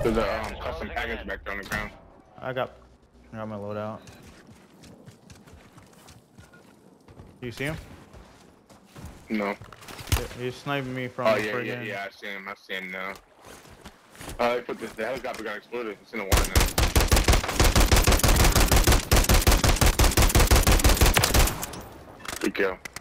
There's a custom package back there on the ground. I got my loadout. You see him? No. He's sniping me from Oh the yeah, friggin'... yeah, I see him. I see him now. They put the helicopter got exploded. It's in the water now. Good kill.